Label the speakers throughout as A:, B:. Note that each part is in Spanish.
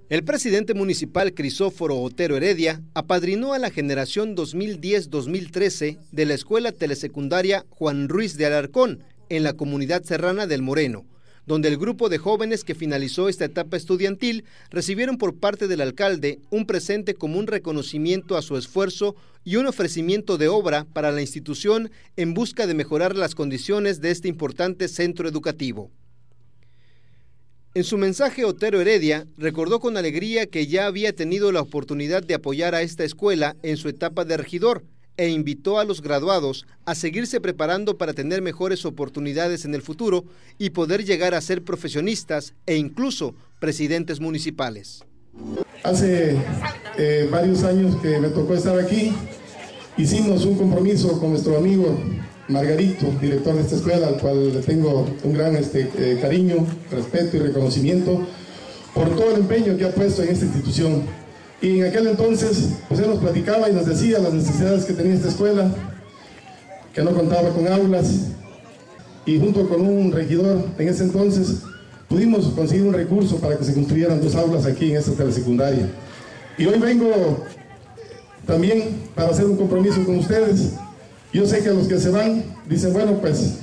A: El presidente municipal Crisóforo Otero Heredia apadrinó a la generación 2010-2013 de la escuela telesecundaria Juan Ruiz de Alarcón en la comunidad serrana del Moreno, donde el grupo de jóvenes que finalizó esta etapa estudiantil recibieron por parte del alcalde un presente como un reconocimiento a su esfuerzo y un ofrecimiento de obra para la institución en busca de mejorar las condiciones de este importante centro educativo. En su mensaje, Otero Heredia recordó con alegría que ya había tenido la oportunidad de apoyar a esta escuela en su etapa de regidor e invitó a los graduados a seguirse preparando para tener mejores oportunidades en el futuro y poder llegar a ser profesionistas e incluso presidentes municipales.
B: Hace varios años que me tocó estar aquí, hicimos un compromiso con nuestro amigo Margarito, director de esta escuela, al cual le tengo un gran cariño, respeto y reconocimiento por todo el empeño que ha puesto en esta institución. Y en aquel entonces, pues él nos platicaba y nos decía las necesidades que tenía esta escuela, que no contaba con aulas, y junto con un regidor en ese entonces pudimos conseguir un recurso para que se construyeran 2 aulas aquí en esta telesecundaria. Y hoy vengo también para hacer un compromiso con ustedes. Yo sé que los que se van dicen, bueno, pues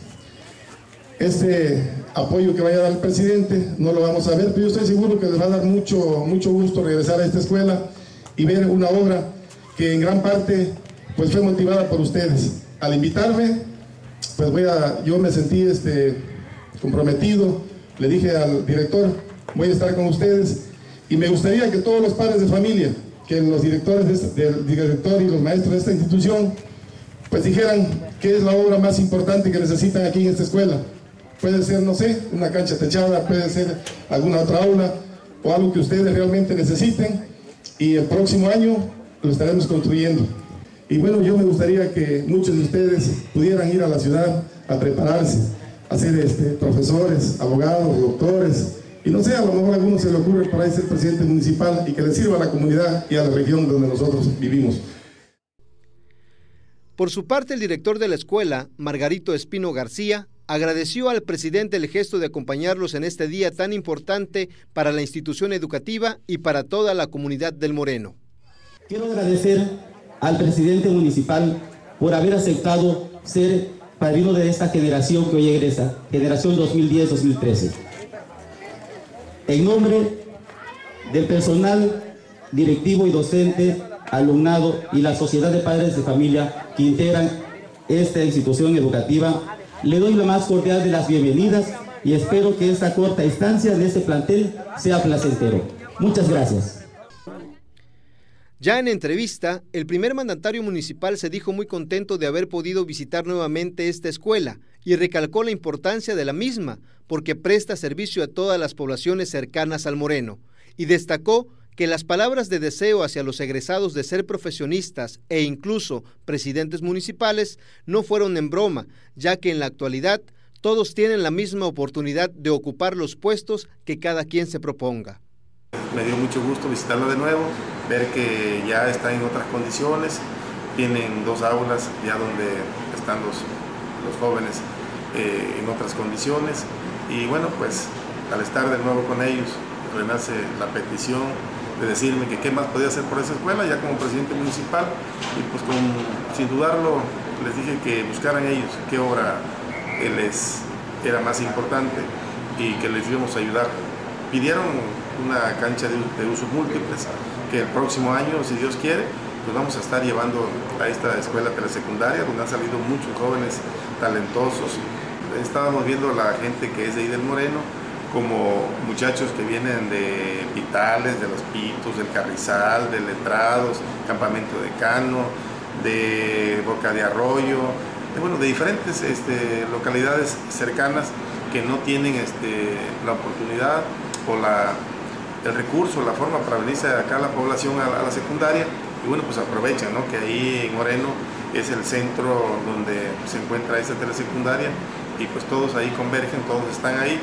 B: este apoyo que vaya a dar el presidente no lo vamos a ver, pero yo estoy seguro que les va a dar mucho gusto regresar a esta escuela y ver una obra que en gran parte pues fue motivada por ustedes. Al invitarme, pues yo me sentí comprometido, le dije al director, voy a estar con ustedes y me gustaría que todos los padres de familia, que los directores del director y los maestros de esta institución, pues dijeran qué es la obra más importante que necesitan aquí en esta escuela. Puede ser, no sé, una cancha techada, puede ser alguna otra aula o algo que ustedes realmente necesiten y el próximo año lo estaremos construyendo. Y bueno, yo me gustaría que muchos de ustedes pudieran ir a la ciudad a prepararse, a ser profesores, abogados, doctores, y no sé, a lo mejor a algunos se le ocurre por ahí ser presidente municipal y que le sirva a la comunidad y a la región donde nosotros vivimos.
A: Por su parte, el director de la escuela, Margarito Espino García, agradeció al presidente el gesto de acompañarlos en este día tan importante para la institución educativa y para toda la comunidad del Moreno.
C: Quiero agradecer al presidente municipal por haber aceptado ser padrino de esta generación que hoy egresa, generación 2010-2013. En nombre del personal directivo y docente, alumnado y la sociedad de padres de familia que integran esta institución educativa, le doy la más cordial de las bienvenidas y espero que esta corta estancia de este plantel sea placentero. Muchas gracias.
A: Ya en entrevista, el primer mandatario municipal se dijo muy contento de haber podido visitar nuevamente esta escuela y recalcó la importancia de la misma porque presta servicio a todas las poblaciones cercanas al Moreno y destacó que las palabras de deseo hacia los egresados de ser profesionistas e incluso presidentes municipales no fueron en broma, ya que en la actualidad todos tienen la misma oportunidad de ocupar los puestos que cada quien se proponga.
D: Me dio mucho gusto visitarlo de nuevo, ver que ya está en otras condiciones, tienen 2 aulas ya donde están los jóvenes en otras condiciones y bueno, pues al estar de nuevo con ellos, renace la petición de decirme que qué más podía hacer por esa escuela ya como presidente municipal y pues sin dudarlo les dije que buscaran ellos qué obra les era más importante y que les íbamos a ayudar. Pidieron una cancha de usos múltiples que el próximo año, si Dios quiere, pues vamos a estar llevando a esta escuela telesecundaria donde han salido muchos jóvenes talentosos. Estábamos viendo a la gente que es de ahí del Moreno como muchachos que vienen de Vitales, de Los Pitos, del Carrizal, de Letrados, Campamento de Cano, de Boca de Arroyo, de diferentes localidades cercanas que no tienen la oportunidad o el recurso, la forma para venirse acá a la población, a la secundaria, y bueno, pues aprovechan, ¿no? Que ahí en Moreno es el centro donde se encuentra esta telesecundaria y pues todos ahí convergen, todos están ahí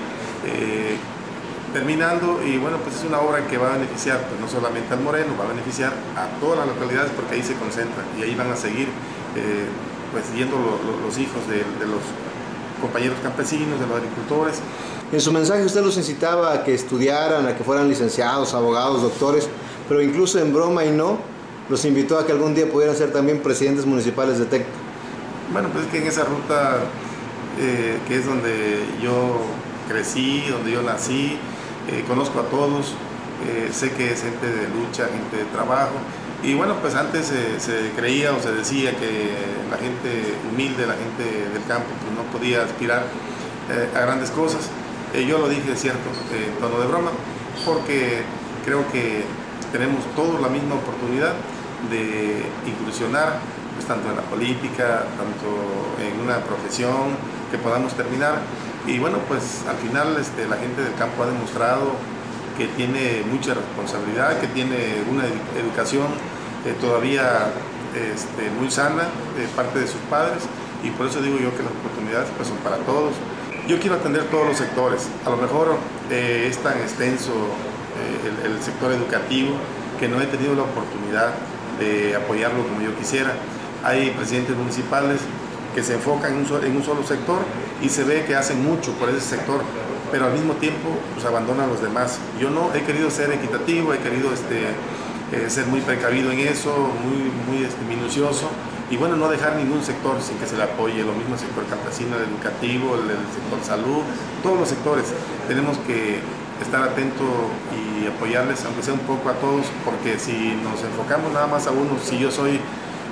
D: terminando y bueno, pues es una obra que va a beneficiar pues no solamente al Moreno, va a beneficiar a todas las localidades porque ahí se concentran y ahí van a seguir pues yendo los hijos de los compañeros campesinos, de los agricultores.
A: En su mensaje usted los incitaba a que estudiaran, a que fueran licenciados, abogados, doctores, pero incluso en broma y no, los invitó a que algún día pudieran ser también presidentes municipales de Tecpa.
D: Bueno, pues es que en esa ruta, que es donde yo crecí, donde yo nací, conozco a todos, sé que es gente de lucha, gente de trabajo, y bueno, pues antes se creía o se decía que la gente humilde, la gente del campo, pues no podía aspirar a grandes cosas. Yo lo dije, cierto, en tono de broma, porque creo que tenemos todos la misma oportunidad de incursionar, pues, tanto en la política, tanto en una profesión que podamos terminar. Y bueno, pues al final la gente del campo ha demostrado que tiene mucha responsabilidad, que tiene una educación todavía muy sana de parte de sus padres, y por eso digo yo que las oportunidades pues son para todos. Yo quiero atender todos los sectores. A lo mejor es tan extenso el sector educativo que no he tenido la oportunidad de apoyarlo como yo quisiera. Hay presidentes municipales que se enfocan en un solo sector y se ve que hacen mucho por ese sector, pero al mismo tiempo pues abandonan a los demás. Yo no he querido ser equitativo, he querido ser muy precavido en eso, muy minucioso, y bueno, no dejar ningún sector sin que se le apoye. Lo mismo el sector campesino, el educativo, el sector salud, todos los sectores. Tenemos que estar atentos y apoyarles, aunque sea un poco a todos, porque si nos enfocamos nada más a uno, si yo soy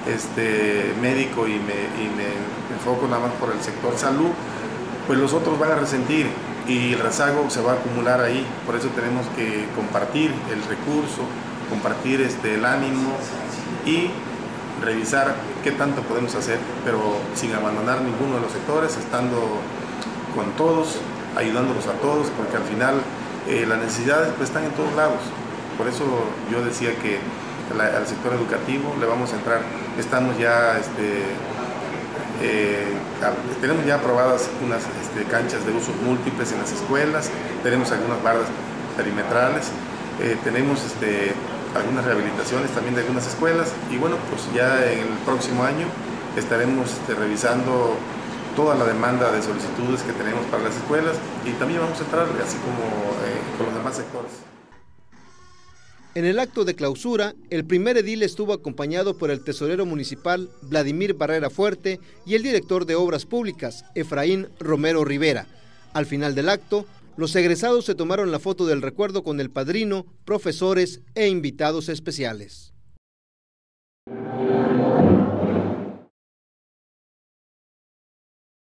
D: médico y me enfoco nada más por el sector salud, pues los otros van a resentir y el rezago se va a acumular ahí. Por eso tenemos que compartir el recurso, compartir el ánimo y revisar qué tanto podemos hacer, pero sin abandonar ninguno de los sectores, estando con todos, ayudándolos a todos, porque al final las necesidades pues están en todos lados. Por eso yo decía que al sector educativo le vamos a entrar. Estamos ya tenemos ya aprobadas unas canchas de usos múltiples en las escuelas, tenemos algunas bardas perimetrales, tenemos algunas rehabilitaciones también de algunas escuelas, y bueno, pues ya en el próximo año estaremos revisando toda la demanda de solicitudes que tenemos para las escuelas, y también vamos a entrar así como con los demás sectores.
A: En el acto de clausura, el primer edil estuvo acompañado por el tesorero municipal Vladimir Barrera Fuerte y el director de Obras Públicas, Efraín Romero Rivera. Al final del acto, los egresados se tomaron la foto del recuerdo con el padrino, profesores e invitados especiales.